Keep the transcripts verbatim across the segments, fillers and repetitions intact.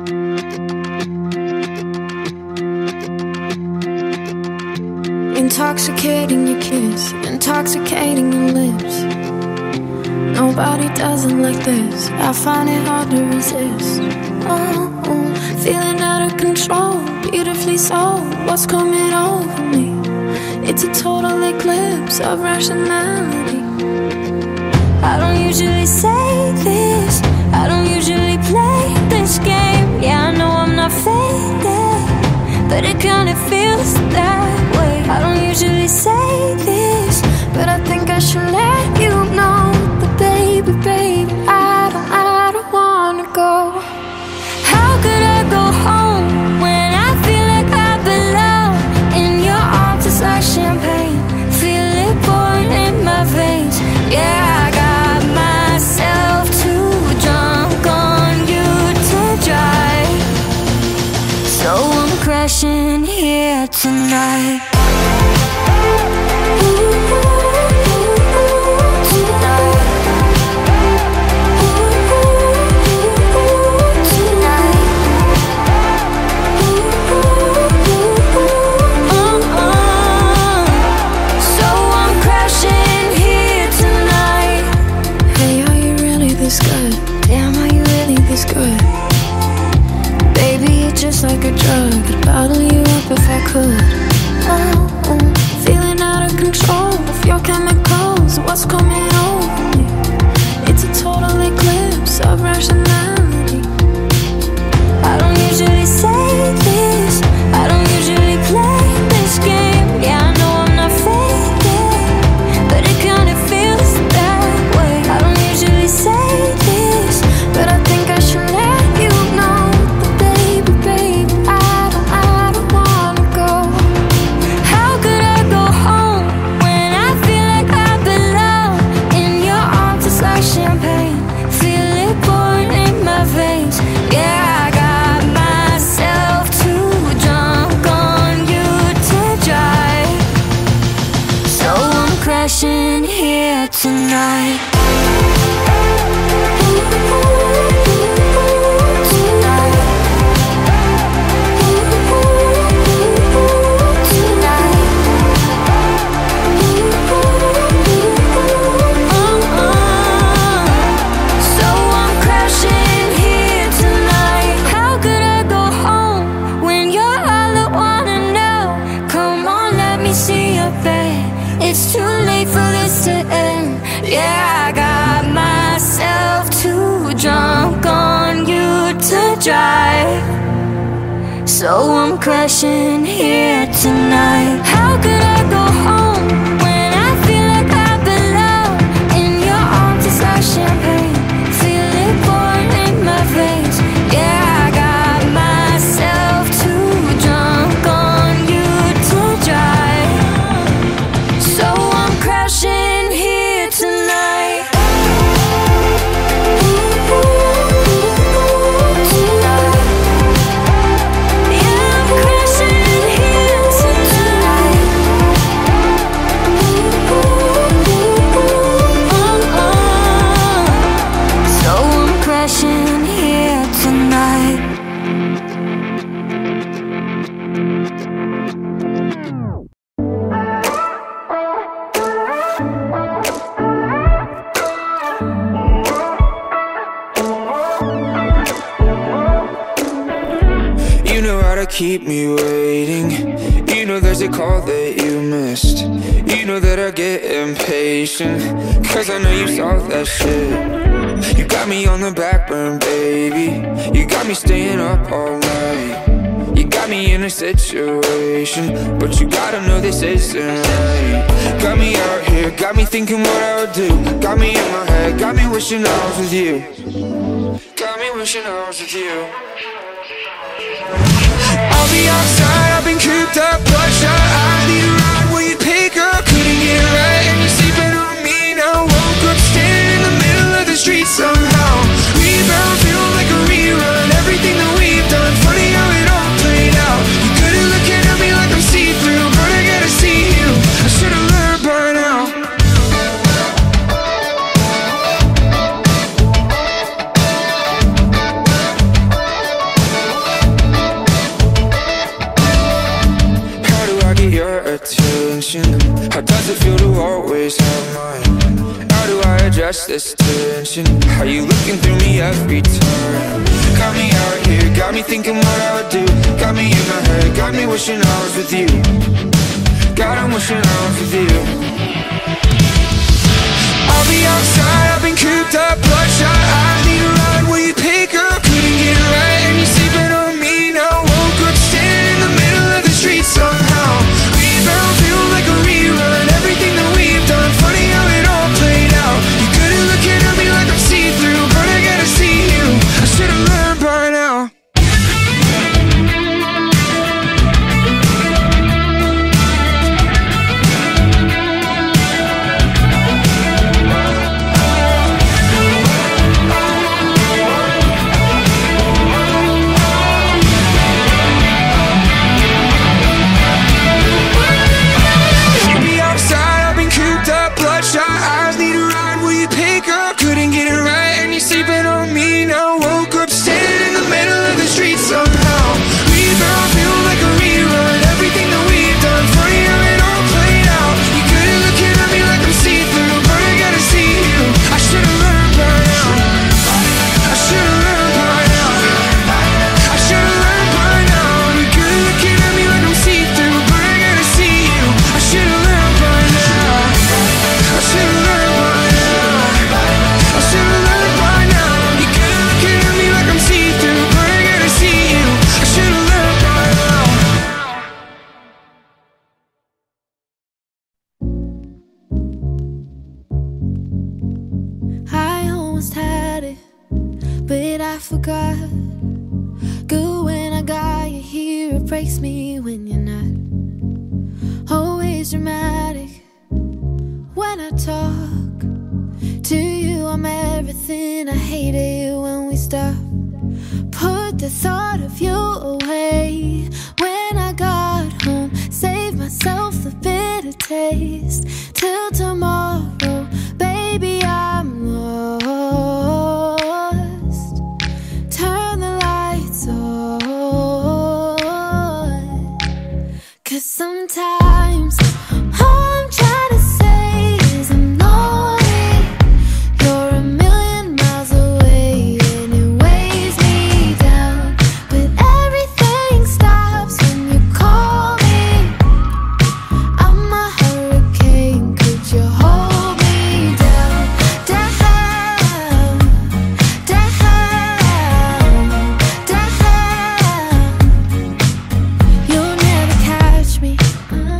Intoxicating your kiss, intoxicating your lips. Nobody does it like this. I find it hard to resist. Oh, oh, feeling out of control, beautifully so. What's coming over me? It's a total eclipse of rationality. I don't usually say this, I don't usually play this game. Yeah, I know I'm not faded, but it kinda feels that way. I don't usually say this, but I think I should let you know. But baby, baby, I don't, I don't wanna go. How could I go home when I feel like I belong? In your arms it's like champagne, feel it pouring in my veins. Yeah, I got myself too drunk on you to drive, so I'm crashing here tonight. Just like a drug, I'd bottle you up if I could. Oh, oh, feeling out of control of your chemicals. What's coming over me? It's a total eclipse of rationality. I don't usually say this, I don't usually play this game. Yeah, I know I'm not faded, but it kinda feels that way. I don't usually say this, but I think I should let you know. Crashing here tonight. It's too late for this to end. Yeah, I got myself too drunk on you to drive, so I'm crashing here tonight. How could I go home when I feel like I belong? In your arms it's like champagne, feel it pouring in my veins. Yeah, I got myself too drunk on you to drive, so I'm crashing here tonight. Yeah, I'm crashing here tonight. So I'm crashing here tonight. Keep me waiting. You know there's a call that you missed. You know that I get impatient, cause I know you saw that shit. You got me on the back burn, baby. You got me staying up all night. You got me in a situation, but you gotta know this isn't right. Got me out here, got me thinking what I would do. Got me in my head, got me wishing I was with you. Got me wishing I was with you. I'll be outside, I've been cooped up, bloodshot. I need a ride, will you pick up? Couldn't get right, and you're sleeping on me now. Woke up standing in the middle of the street somehow. Rebound, feel like a rerun. Everything that we've done, funny how it all played out. You couldn't looking at me like I'm see-through, but I gotta see you. I should've learned by now. restless tension. How you looking through me every turn? Got me out here, got me thinking what I would do. Got me in my head, got me wishing I was with you. God, I'm wishing I was with you. I'll be outside, I've been cooped up, bloodshot eyes, need a ride, will you pick up? Couldn't get it right, and you're sleeping on me now. Woke up standing in the middle of the street somehow. Rebound, feel like a rerun, everything that we've done, funny how it all played out. You're good at looking at me like I'm see-through, but I gotta see you, I should've learned by now. Had it, but I forgot. Good when I got you here, it breaks me when you're not. Always dramatic when I talk to you, I'm everything. I hate it when we stop. Put the thought of you away. When I got home, save myself the bitter taste. Till tomorrow, baby, I'm lost. Turn the lights on, 'cause sometimes all I'm trying to say is I'm lonely. You're a million miles away and it weighs me down, but everything stops when you call me. I'm a hurricane, could you hold me down? Down, down, down. You'll never catch me. uh.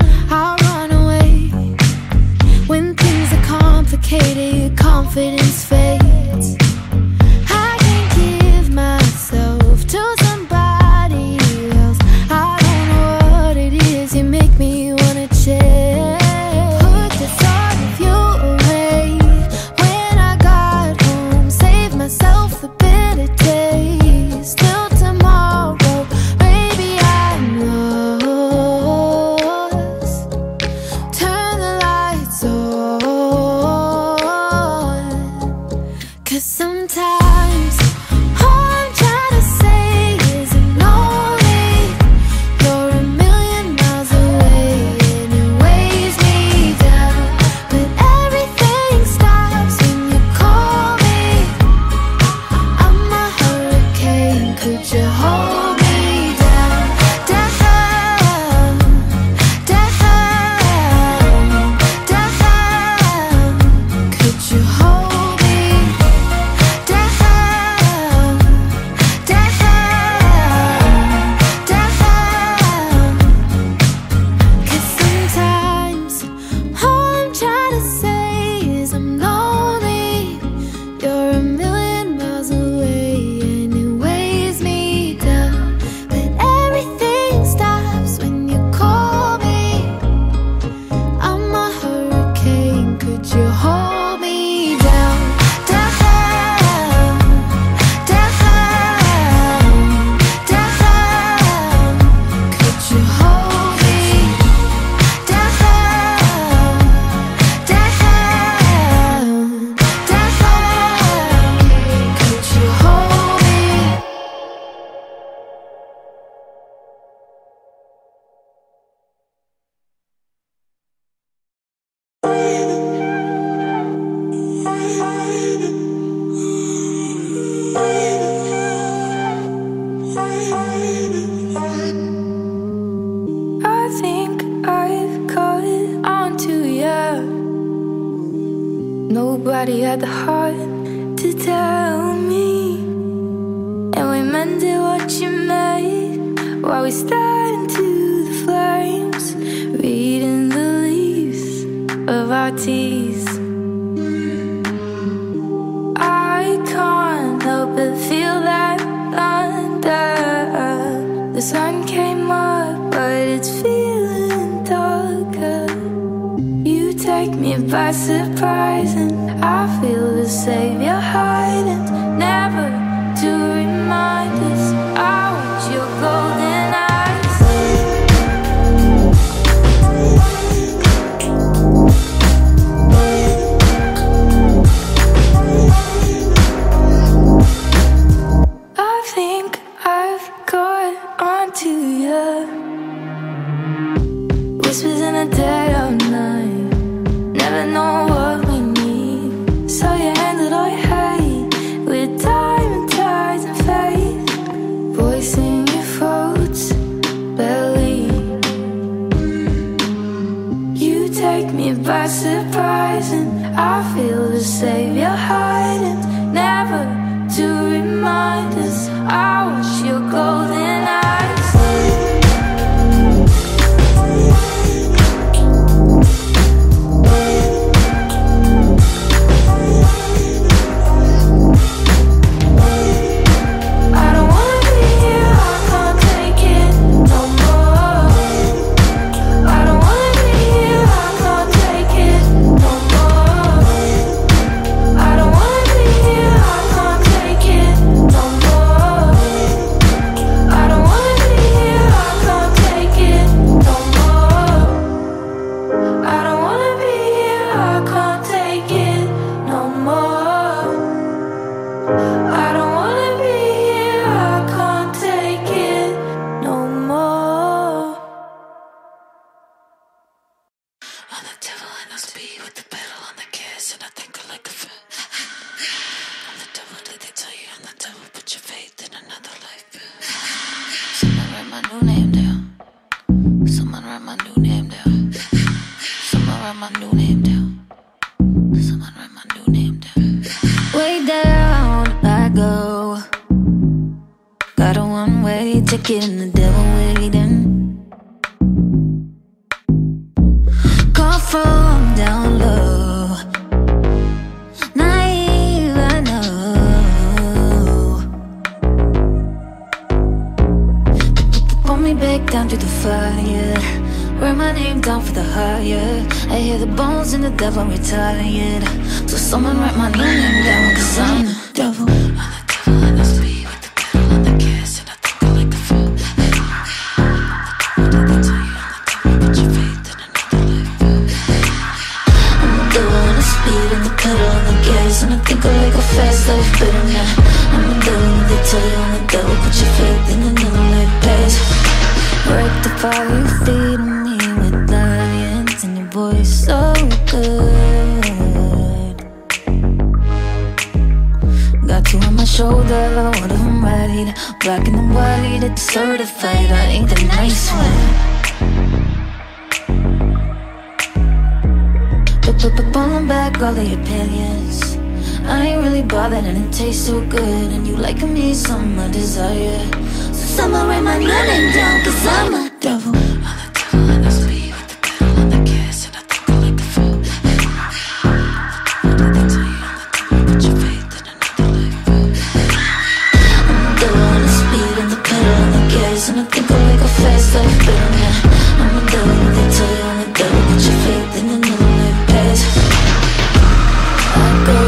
nobody had the heart to tell me. And we mended what you made while we stared into the flames, reading the leaves of our teeth. I can't help but feel that thunder. The sun came up, but it's feeling darker. You take me by surprise, and I feel the savior hiding, never to remind us I want your golden eyes. I think I've caught onto you. Whispers in the dead of night, never know what we need. So you handled all you hate with time and tides and faith. Voice in your throat's belly. You take me by surprise, and I feel the savior hiding, never to remind us I want your golden eyes. Getting the devil waiting. Call from down low. Naive, I know. Pull me back down to the fire. Write my name down for the higher. I hear the bones and the devil retired. So someone write my new name down, cause I'm the devil. And I think I like a fast life better now. I'm a devil, they tell you I'm a devil. Put your faith in another life pass. Rectify you feeding me with lions, and your voice so good. Got two on my shoulder, one of them right. Black and white, it's certified. I ain't the nice one. But pulling back all the opinions. I ain't really bothered, and it tastes so good. And you like me, some I desire. So someone write my name down, cause I'm a devil. I'm the devil in the speed with the pedal on the gas, and I think I like the fool. What did they tell you? I'm the devil, put your faith in another life. I'm the devil in the speed and the pedal on the gas, and I think I like a fast life better now. I'm the devil, they tell you I'm the devil, put your faith in another life pass. I go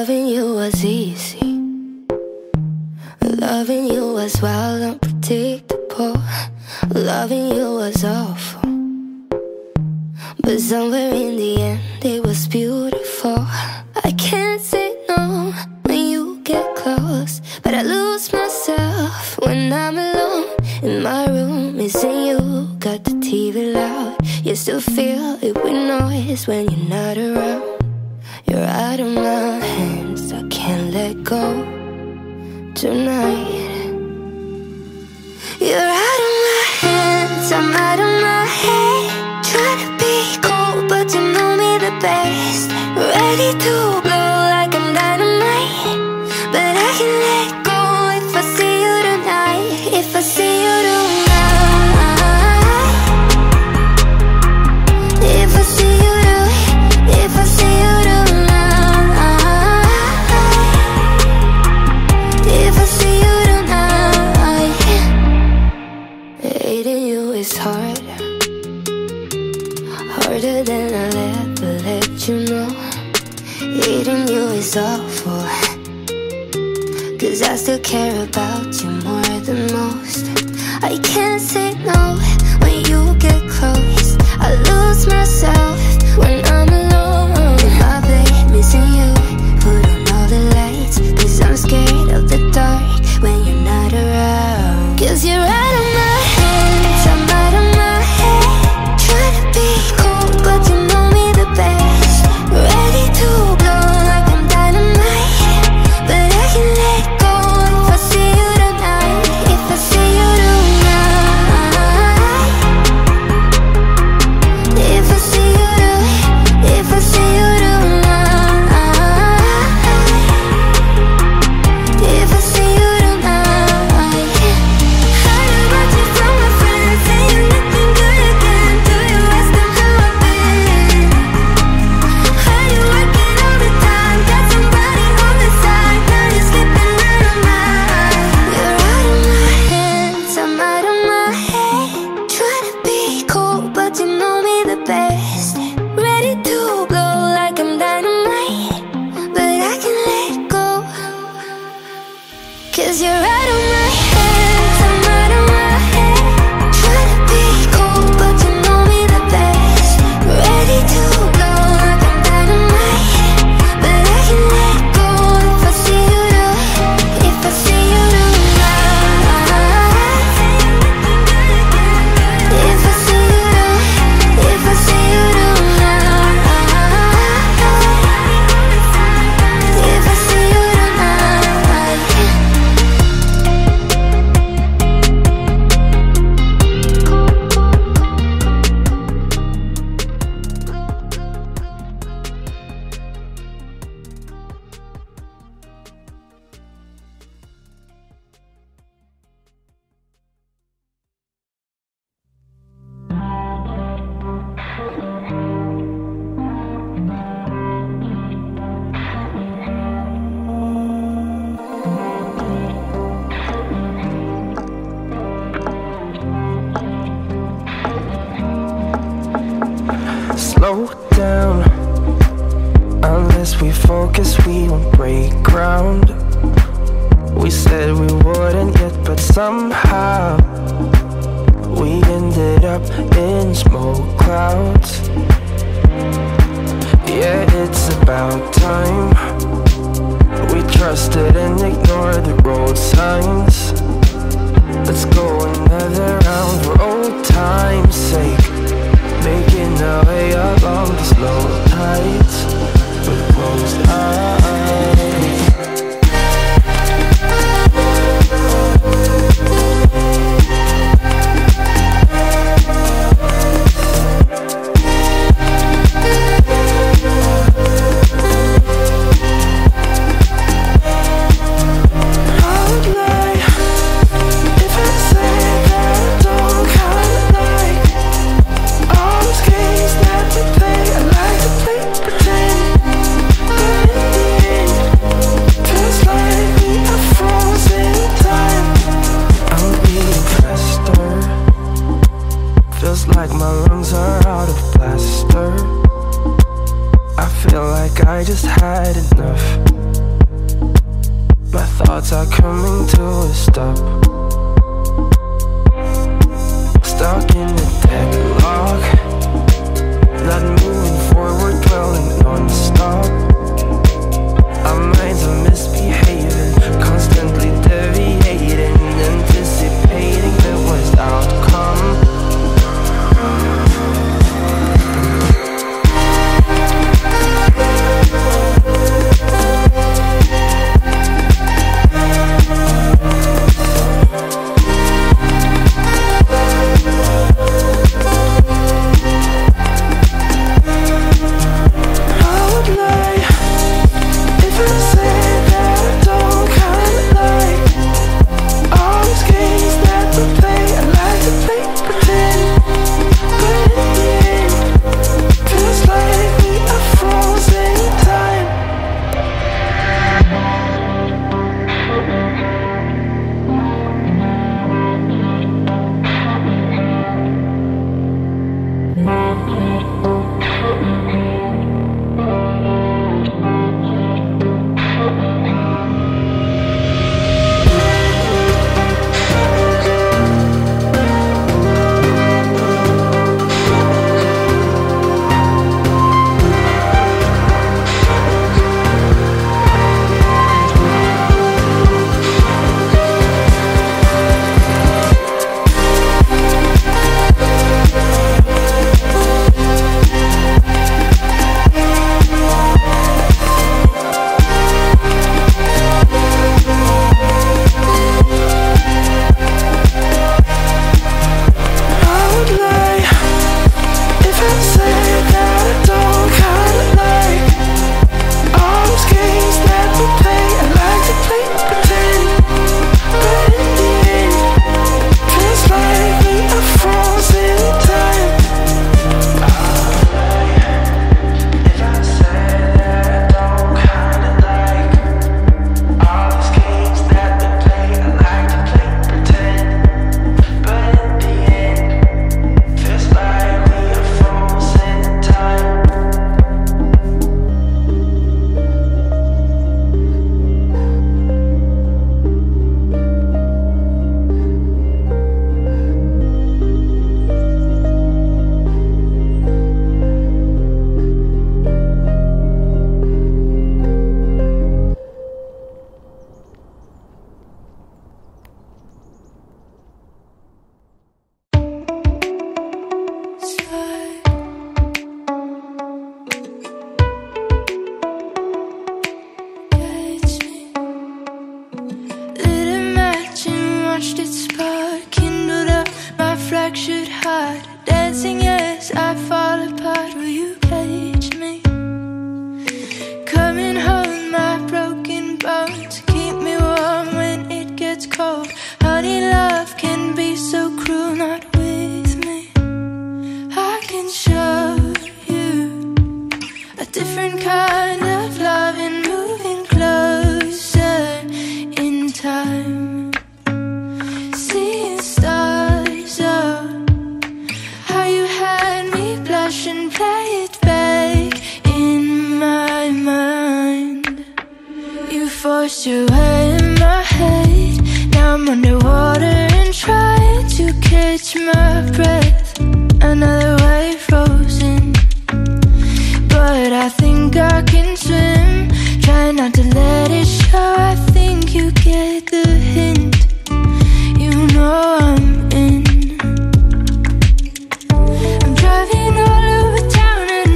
Loving you was easy. Loving you was wild, unpredictable. Loving you was awful, but somewhere in the end it was beautiful. I can't say no when you get close, but I lose myself when I'm alone in my room, missing you. Got the T V loud, you still feel it with noise when you're not around. You're out of my hands, I can't let go tonight. You're out of my hands, I'm out of my head. Try to be cold, but you know me the best. Ready to blow like I'm dynamite, but I can let go if I see you tonight. If I see you tonight, if I see you tonight, if I see you tonight, if I see you tonight. Hating you is hard, harder than I'll ever let you know. Hating you is awful, cause I still care about you more than most. I can't say no when you get close. I lose myself when I'm alone in my bed, missing you. Put on all the lights, cause I'm scared of the dark when you're not around. Cause you're out of my hands, I'm out of my head. Try to be cold, but you know me the best. Ready to blow like I'm dynamite, but I can let go if I see you tonight. If I see you tonight, if I see you tonight, if I see you tonight, if I see you tonight. Heard about you from my friends, say you're looking good again. Do you ask them how I've been? Heard you working all the time, got somebody on the side. Now you're slipping out of mine. You're out of my hands, I'm out of my head. Try to be cold, but you know me the best. Ready to blow like I'm dynamite, but I can let go. Cause you're out of my hands, I'm out of my head. Try to be cold, but you know me the best. Ready to blow like I'm dynamite, but I can let go if I see you tonight. If I see you tonight, if I see you tonight, if I see you tonight, if I see you tonight. Slow down, unless we focus we won't break ground. We said we wouldn't yet, but somehow we ended up in smoke clouds. Yeah, it's about time we trusted and ignored the road signs. Let's go another round for old time's sake, making our way along the slow tides with closed eyes. Like my lungs are out of plaster. I feel like I just had enough. My thoughts are coming to a stop. Stuck in a deadlock, not moving forward, dwelling non-stop. Our minds are misbehaving, constantly deviating, anticipating the worst outcome.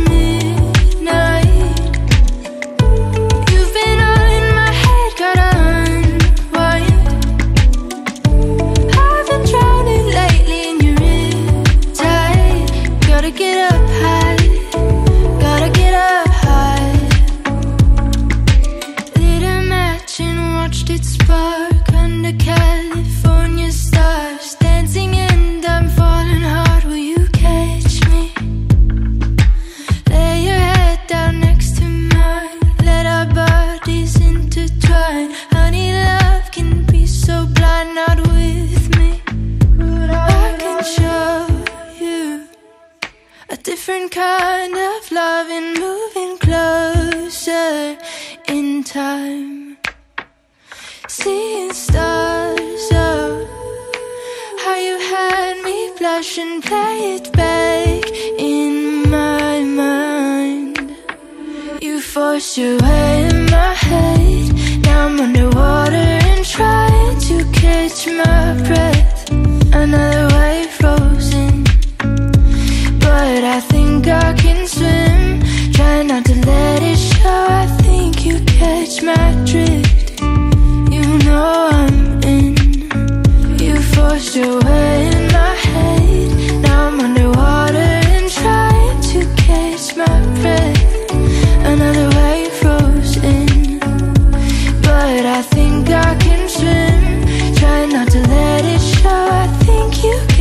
You've been all in my head, got a different kind of loving, moving closer in time. Seeing stars, oh, how you had me blush and play it back in my mind. You forced your way in my head. Now I'm underwater and trying to catch my breath. Another wave frozen, but I think I can swim. Try not to let it show. I think you catch my drift. You know I'm in. You forced your way in my head. Now I'm underwater and trying to catch my breath. Another wave frozen, but I think I can swim. Try not to let it show. I think you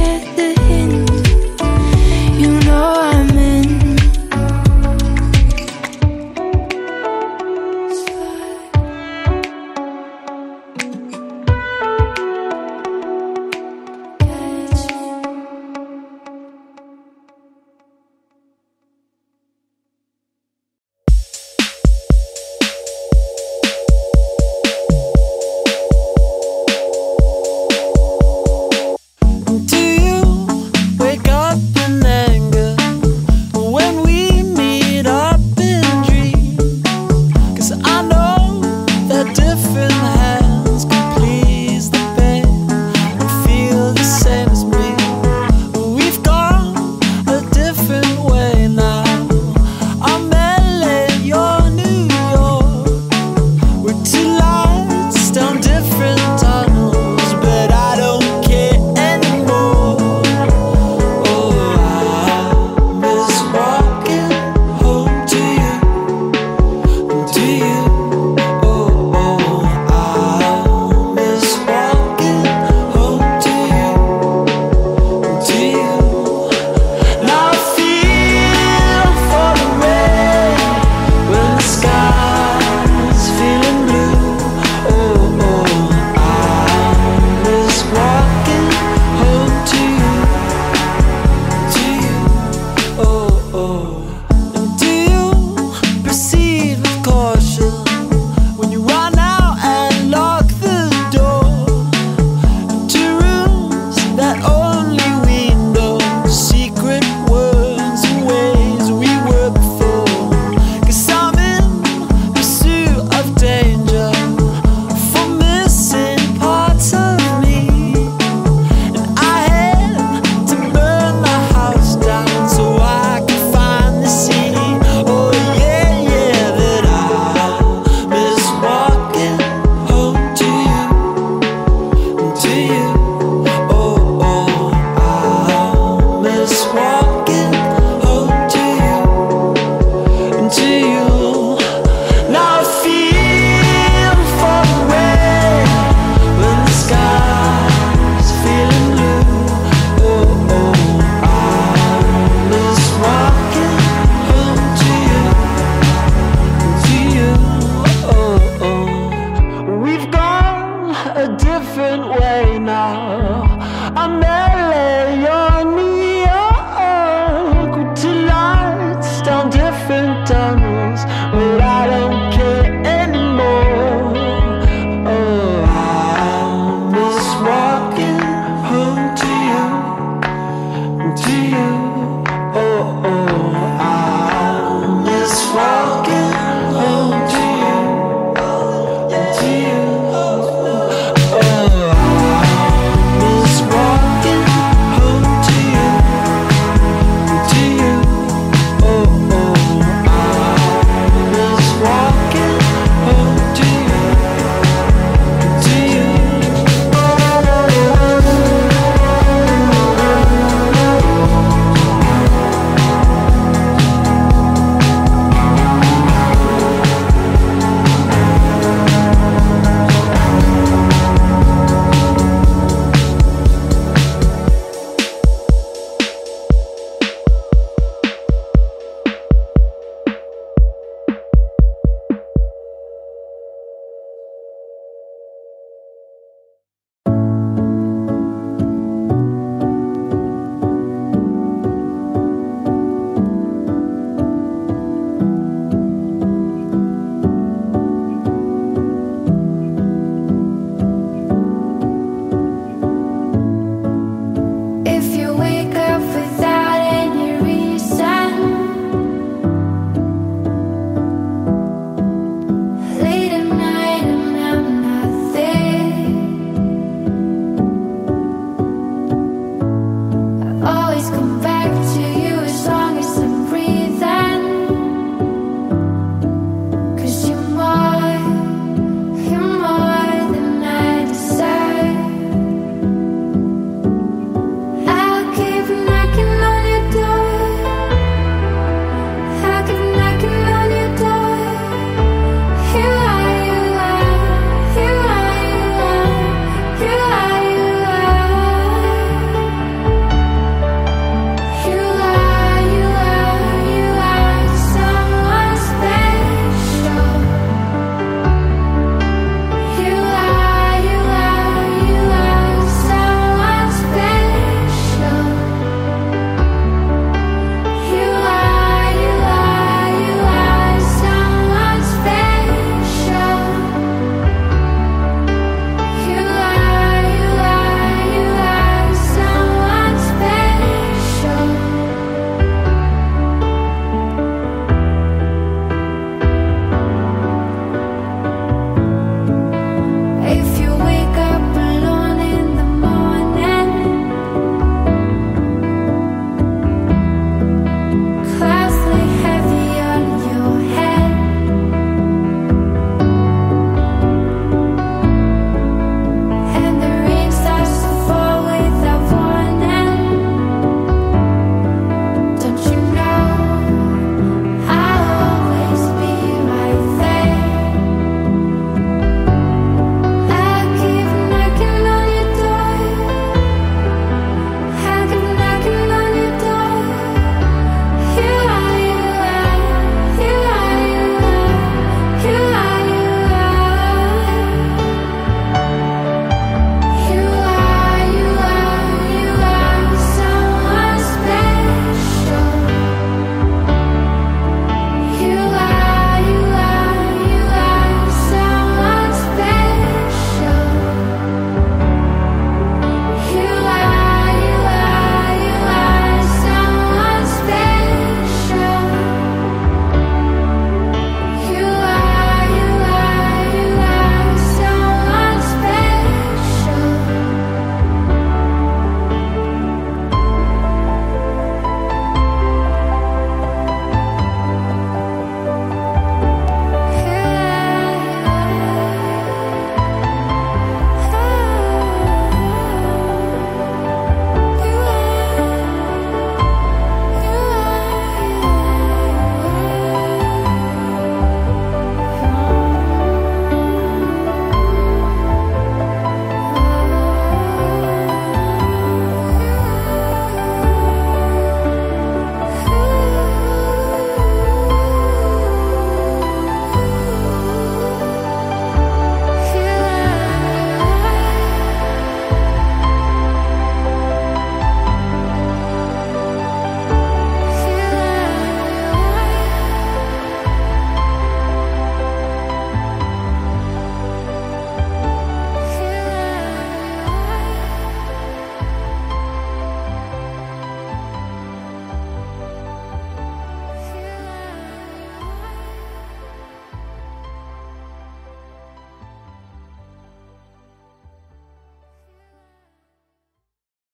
come back.